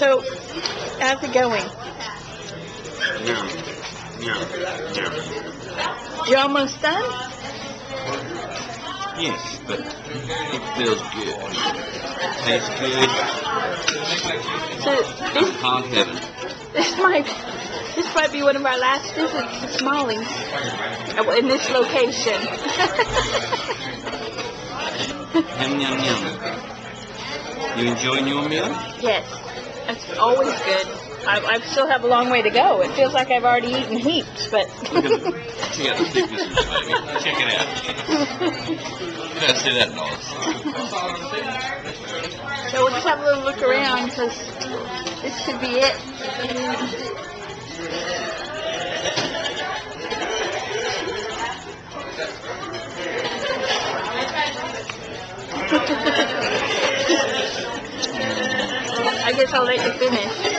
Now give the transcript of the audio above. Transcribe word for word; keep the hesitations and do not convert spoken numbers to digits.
So, how's it going? No, no, no. You're almost done? Yes, but it feels good. Tastes good. So, this, Hog heaven. this might this might be one of our last visits to Smalley's uh, in this location. Yum, yum, yum. You enjoying your meal? Yes, it's always good. I, I still have a long way to go. It feels like I've already eaten heaps, but... Look at the, check out the thickness of this baby. Check it out. Let's do that, Norris. So we'll just have a little look around, because this could be it. I guess I'll let you finish.